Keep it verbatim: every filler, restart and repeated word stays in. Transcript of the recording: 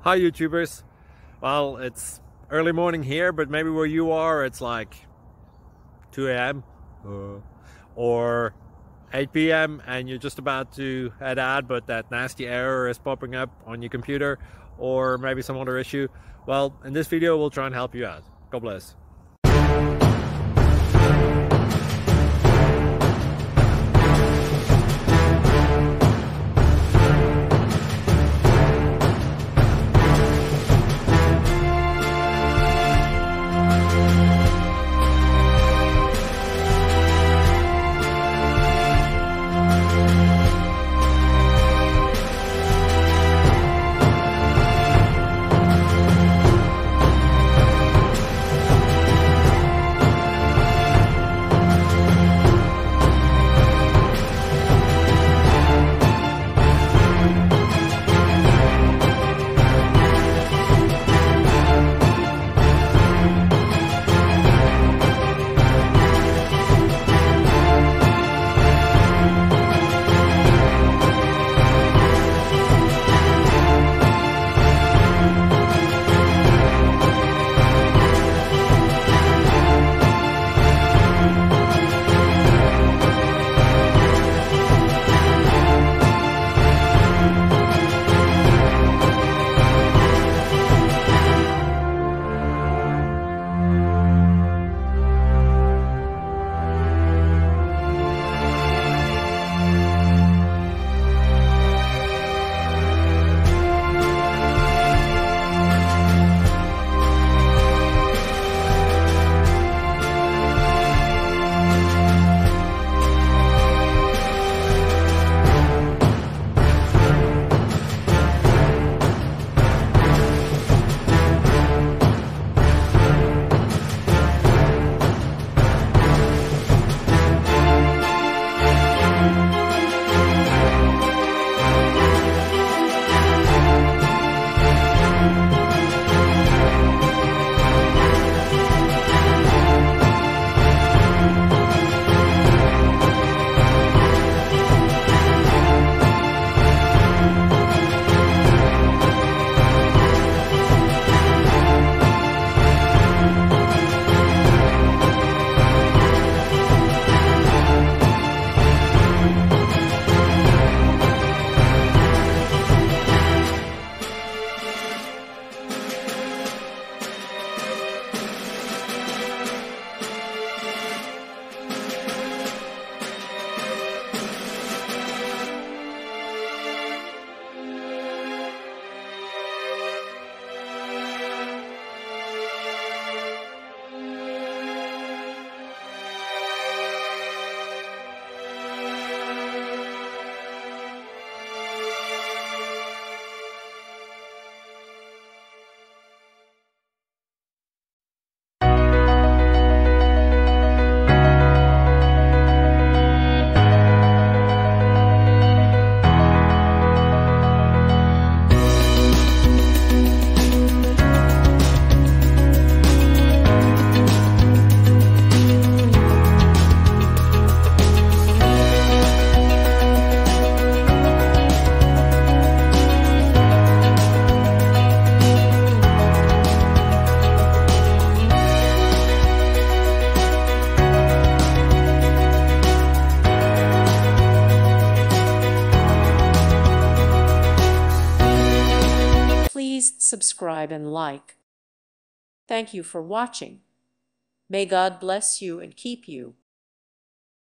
Hi YouTubers. Well, it's early morning here, but maybe where you are it's like two A M uh, or eight P M and you're just about to head out, but that nasty error is popping up on your computer, or maybe some other issue. Well, in this video we'll try and help you out. God bless. Please subscribe and like. Thank you for watching. May God bless you and keep you.